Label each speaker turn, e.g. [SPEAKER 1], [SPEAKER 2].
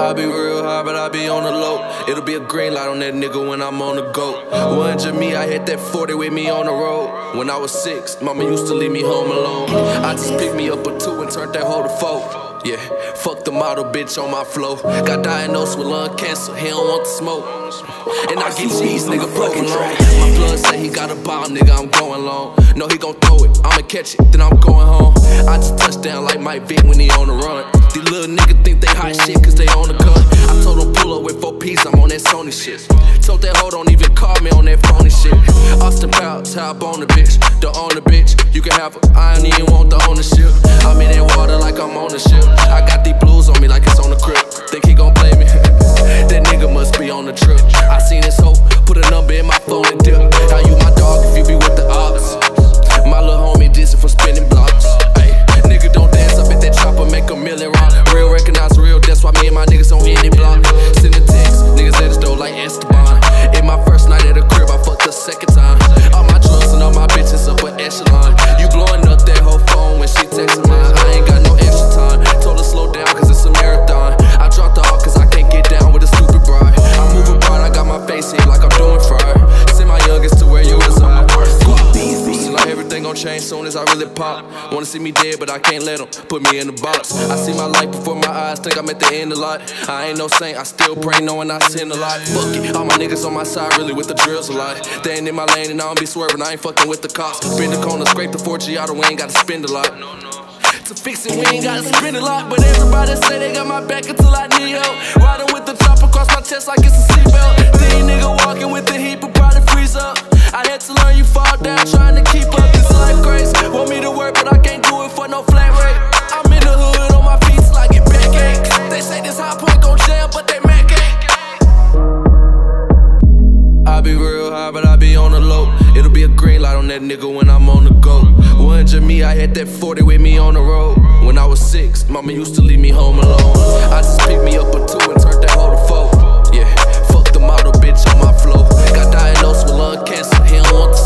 [SPEAKER 1] I be real high, but I be on the low. It'll be a green light on that nigga when I'm on the go. 100 me, I hit that 40 with me on the road. When I was 6, mama used to leave me home alone. I just picked me up a 2 and turned that hoe to 4. Yeah, fuck the model bitch on my flow. Got diagnosed with lung cancer, he don't want the smoke. And I get cheese, nigga, fucking long. My blood say he got a ball, nigga, I'm going long. No, he gon' throw it, I'ma catch it, then I'm going home. I just touch down like Mike Vick when he on the run. These little niggas think they hot shit cause they on the gun. I told him pull up with 4 P's, I'm on that Sony shit. Told that hoe don't even call me on that phony shit. Austin Powers, how I bone the bitch. The owner bitch, you can have her, I don't even want the ownership. I'm in that water like I'm on the ship. I got these blues on me like it's on the crib. Think he gon' play me? That nigga must be on the trip. I seen this hoe, put a number in my phone and dip. How you my dog if you be with the ops? My little homie dissing for spinning blocks. Ay, nigga don't dance up at that chopper, make a million rock. Real recognize real, that's why me and my niggas on any block. Send a text, niggas at the store like Esteban. In my first night at the crib, I fucked the second time. All my drugs and all my bitches up an echelon. You blowing up that whole phone when she texting mine. I ain't got no extra time. Told her slow down cause it's a marathon. I dropped her off cause I can't get down with a stupid bride. I'm moving broad, I got my face hit like I'm doing fried. Send my youngest to where you is on my worst. Like everything gon' change soon as I really pop. Wanna see me dead, but I can't let them put me in the box. I see my life before my eyes, think I'm at the end a lot. I ain't no saint, I still pray knowing I sin a lot. Fuck it, all my niggas on my side really with the drills a lot. They ain't in my lane and I don't be swerving, I ain't fucking with the cops. Bend the corner, scrape the Forgiato, we ain't gotta spend a lot. To fix it, we ain't gotta spend a lot. But everybody say they got my back until I need help. Riding with the chop across my chest like it's a seatbelt. These nigga walking with the heat, but probably freeze up. I had to learn you fall down, trying to keep up this life grace. Want me to work, but I can't do it for no flat rate. I'm in the hood on my feet till I get backache. They say this high point gon' jam, but they Mac ain't. I be real high, but I be on the low. It'll be a green light on that nigga when I'm on the go. 100 me, I hit that 40 with me on the road. When I was 6, mama used to leave me home alone. I just picked me up a 2 and turned that hoe to 4. Yeah, fuck the model bitch on my flow. Got diagnosed with lung cancer, he don't want the